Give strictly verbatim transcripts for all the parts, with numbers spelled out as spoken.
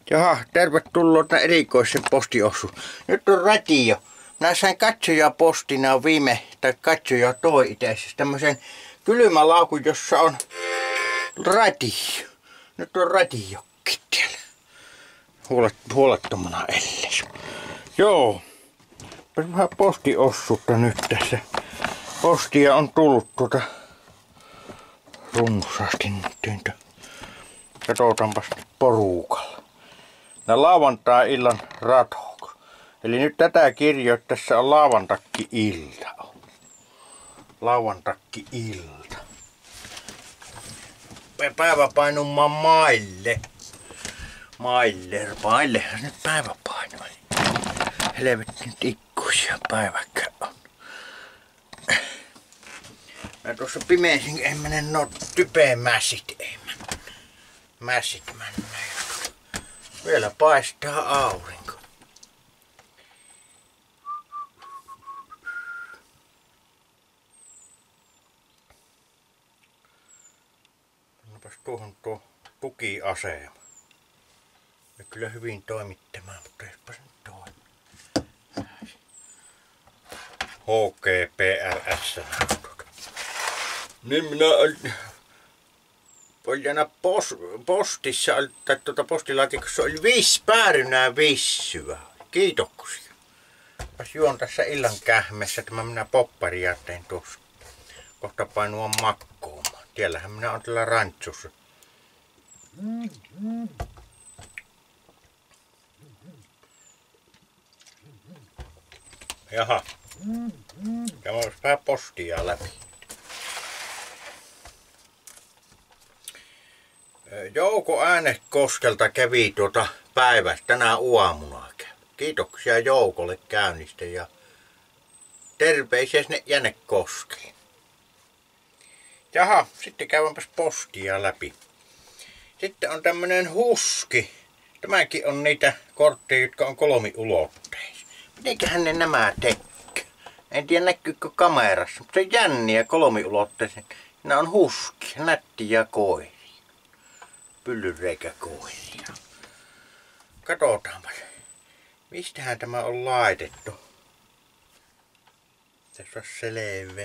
Jaha, tervetuloa tänne erikoisen postiosuun. Nyt on radio. Minä sain katsoja postina viime, tai katsoja toi itäisessä tämmöisen kylmälaukun, jossa on radio. Nyt on radiokki siellä. Huolet, huolettomana elles. Joo. Vähän postiosuutta nyt tässä. Postia on tullut tuota runsaasti nyt. Katsotaanpas porukalla. Nää lauantai-illan radhok. Eli nyt tätä kirjoittaessa on lauantakki-ilta. Lauantakki-ilta. Päiväpainumaan maille. Maille. Maillehan nyt päiväpaino. Helvetti nyt ikkuisia päiväkkä on. Mä tuossa pimeisin, en mene no typeen mässit, ei mä. Mässit mennä. Vielä paistaa aurinko. Onpas tuohon tuo tukiasema. Ja kyllä hyvin toimittamaan, mutta eipä sen toimi. H G P R S. Niin minä olin pos, postissa, tai tuota postilaatikossa oli viisi päärynää vissyä. Kiitoksia. Pas juon tässä illan kähmessä, että mä minä popparia tein tuossa. Kohta painua makkuumaan. Tiellähän minä olen tällä rantsussa. Jaha. Ja mä olis vähän postia läpi. Jouko Äänekoskelta kävi tuota päivästä tänä aamuna. Kiitoksia Joukolle käynnistä ja terveisiä sinne Jännekoskelle. Jaha, sitten käydäänpäs postia läpi. Sitten on tämmönen huski. Tämäkin on niitä kortteja, jotka on kolmiulotteisia. Mitenköhän ne nämä tekee? En tiedä näkyykö kamerassa, mutta se on jänniä kolmiulotteisen. Nämä on huski, nättiä koiria. Pyllyreikäkoiria. Katsotaanpa. Mistähän tämä on laitettu? Tässä on selvä.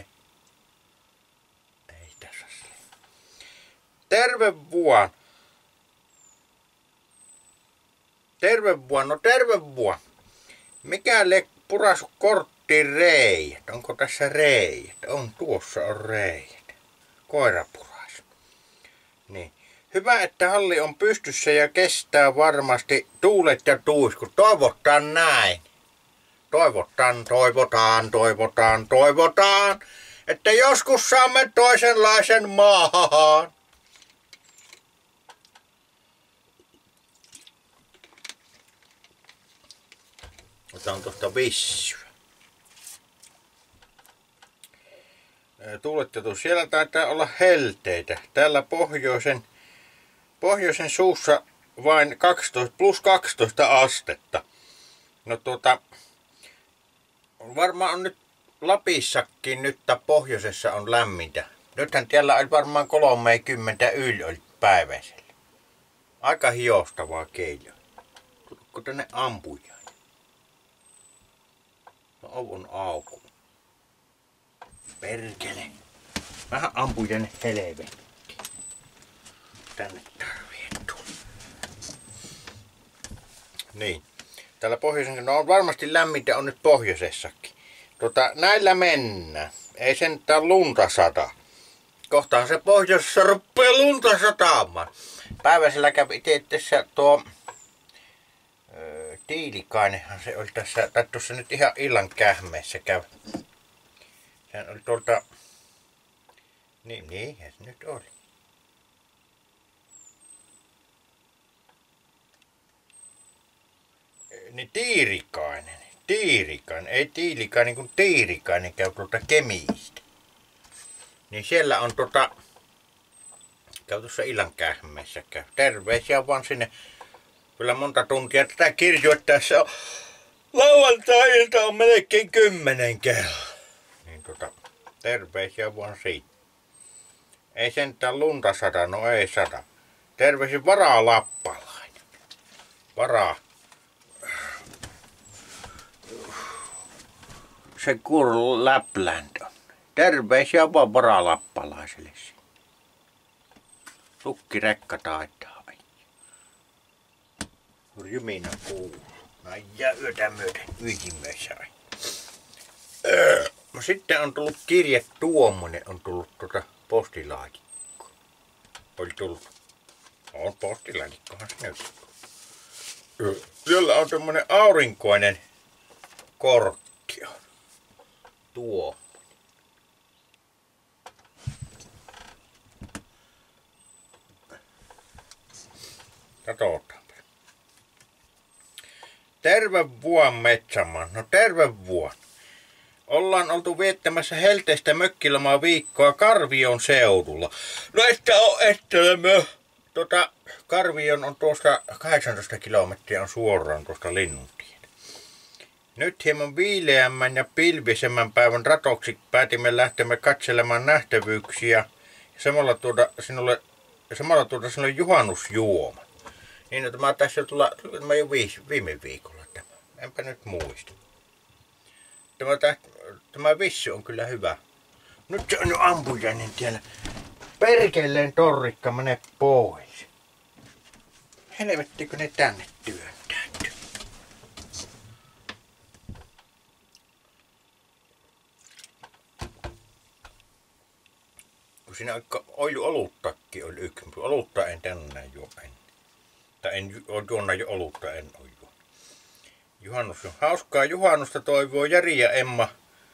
Ei tässä ole selvä. Terve vuon. Terve vuon, no terve vuon. Mikäli purasu korttiin reijät? Onko tässä reijät? On, tuossa on reijät. Koira purasu. Niin. Hyvä, että halli on pystyssä ja kestää varmasti tuulet ja tuiskut. Toivotaan näin. Toivotaan, toivotaan, toivotaan, toivotaan, että joskus saamme toisenlaisen maahan. Otan tuosta vissyä. Tuulet ja tuiskut. Siellä taitaa olla helteitä. Täällä pohjoisen Pohjoisen suussa vain kaksitoista, plus kaksitoista astetta. No tuota, varmaan on nyt Lapissakin nyt pohjoisessa on lämmintä. Nythän täällä on varmaan kolmekymmentä yli oli päiväisellä. Aika hiostavaa keilua. Tulitko tänne ampuja? No ovun auku. Perkele. Vähän ampujan helvetti. Tänne tarvii tulla. Niin. Täällä pohjoisen, no on varmasti lämmintä on nyt pohjoisessakin. Tota, näillä mennään. Ei sentään lunta sata. Kohtaan se pohjoisessa ruppee lunta sataamaan. Päiväisellä kävi itse tässä tuo ö, Tiilikainenhan se oli tässä, tai tuossa nyt ihan illan kähmeessä käy. Sehän oli tuolta, niin, niinhän se nyt oli. Niin Tiirikainen, Tiirikainen, ei Tiilikainen kun Tiirikainen käy tuolta Kemiistä. Niin siellä on tota, käy tuossa illan kähmeessä käy. Terveisiä vaan sinne. Kyllä monta tuntia tätä kirjoittaessa on. Lauantai-ilta on melkein kymmenen kello. Niin tota, terveisiä vaan siitä. Ei sentään lunta sata, no ei sata. Terveisin varaa lappalainen. Vara. Se kuuluu Lapland on. Terveisiä vaan varalappalaiselle. Sukkirekka taitaa. Ryminä kuuluu. Näin ja yötä myöten ytimöissä. Öö. No sitten on tullut kirje tuommoinen, on tullut tuota postilaatikkoa. Oli tullut. On postilaatikkohan se nyt. Öö. Siellä on tämmönen aurinkoinen kortti. Tuo. Katsotaan. Terve vuon Metsämaa. No terve vuon. Ollaan oltu viettämässä helteistä mökkilomaa viikkoa Karvion seudulla. No että on ettelemö. Tota, Karvion on tuosta kahdeksantoista kilometriä on suoraan tuosta Linnuntien. Nyt hieman viileämmän ja pilvisemmän päivän ratoksi päätimme lähtemme katselemaan nähtävyyksiä ja samalla tuoda sinulle, samalla tuoda sinulle juhannusjuoma. Niin, että mä tässä tulla, mä jo viime viikolla tämä. Enpä nyt muista. Tämä, tämä vissi on kyllä hyvä. Nyt se on jo ampujainen siellä. Perkeleen torrikka menee pois. Helvettikö ne tänne työntäytyy? Kun siinä oli oluttakin oli yksi. Olutta en tänään juo en. Tai en ole juonut jo olutta, en ole juonut. Juhannus on hauskaa juhannusta toivoo Jari ja Emma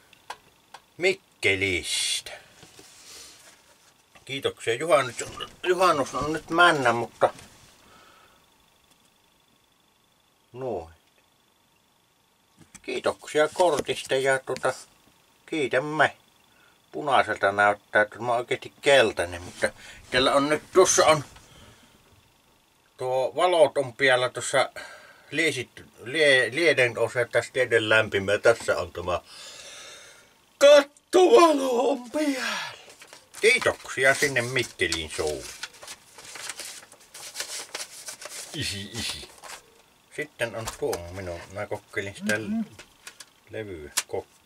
Mikkelistä. Kiitoksia. Juhannus, juhannus on nyt männä, mutta noin. Kiitoksia kortista ja tuota, kiitämme. Punaiselta näyttää, että mä oon oikeesti keltainen, mutta täällä on nyt, tuossa on tuo valot on vielä tuossa liesitty, lie, lieden osa tästä lieden lämpimä. Tässä on tämä kattovalo on päällä. Kiitoksia sinne Mikkelin suun. Isi, isi. Sitten on tuo minun. Mä kokeilin sitä mm-hmm. levyä. Kokeilin.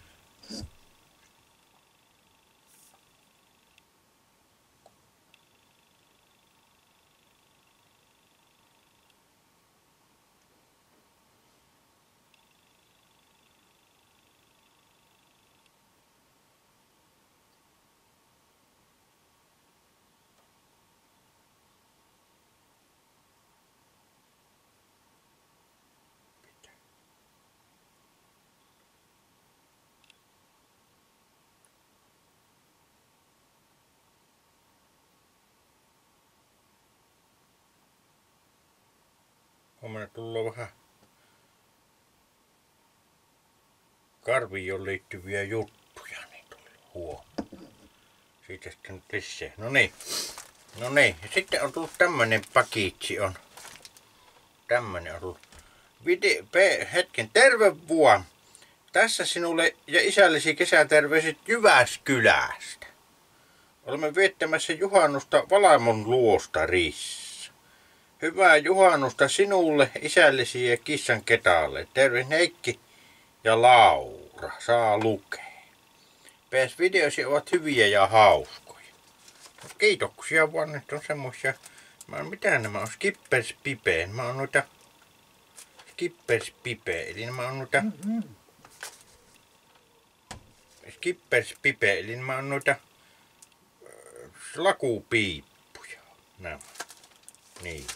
Huomenna tullaan vähän Karvioon liittyviä juttuja, niin tullut huomenna. Siitä sitten nyt lisää. No niin. No niin. Ja sitten on tullut tämmönen pakitsi on. Tämmönen on tullut. Vide, pe, hetken. Terve vuon. Tässä sinulle ja isällesi kesäterveiset Jyväskylästä. Olemme viettämässä juhannusta Valaimon luostarissa. Hyvää juhannusta sinulle, isällesi ja kissan ketaalle. Terve Heikki ja Laura. Saa lukea. P S-videosi ovat hyviä ja hauskoja. Kiitoksia vaan, nyt on semmosia. Mä oon, mitä nämä on? Skippers Pipe. Mä oon noita Skippers Pipe. Eli mä oon noita Skippers Pipe. Eli mä oon noita lakupiippuja. Nämä. Niin.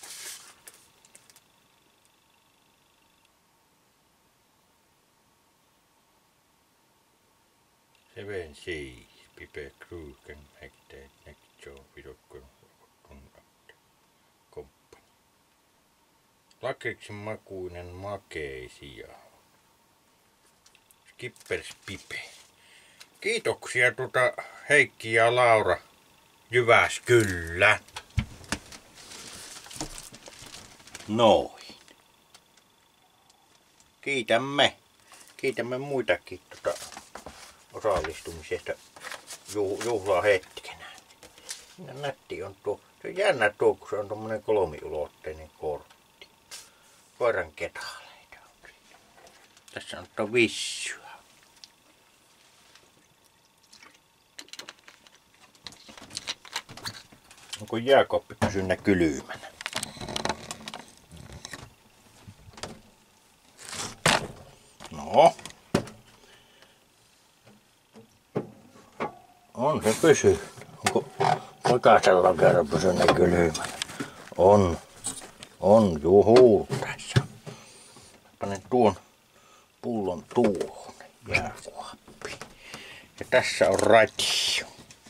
Seven siis, Pipe Kruken, Hekteet, Nekjo, Vidokkon, Komppani. Lakriksen makuinen makeisia. Skippers Pipe. Kiitoksia tuota Heikki ja Laura Jyväskylä. Noin. Kiitämme. Kiitämme muitakin tuota osallistumisesta juhlaa hetkenä. Nätti on tuo. Se on jännä tuo, kun se on tommonen kolmiulotteinen kortti. koiran ketaleita. Tässä on tuo vissyä. Onko jääkaappi pysynyt kylmänä? No. On se pysynyt. Onko jokaisella kerran pysynyt kylmänä? On. On juhuu tässä. Panen tuon pullon tuohon jääkaappiin. Ja tässä on radio.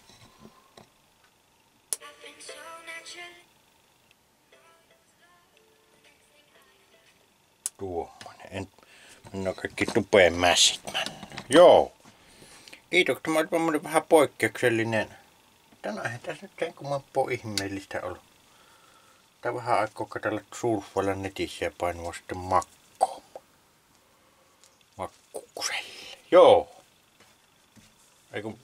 Tuommoinen. En, en ole kaikki tupeen mässit mennyt. Joo. Kiitoksia. Tämä oli tommonen vähän poikkeuksellinen. Tänään tässä nyt sen kummampaa ihmeellistä ollut. Tää vähän aikaa katsella surffailla netissä ja painua sitten makkoon. Makkukselle. Joo. Eiku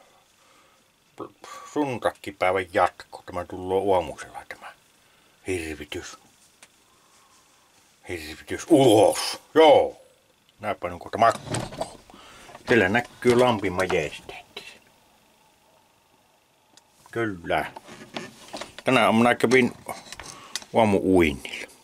sunnuntaipäivän jatko. Tämä tullut aamuksella tämä hirvitys. Hirvitys ulos. Joo. Näinpä nyt kohta makkoon. Siellä näkyy Lampin Majesteetti. Kyllä. Tänään aamuna kävin aamu uinnilla.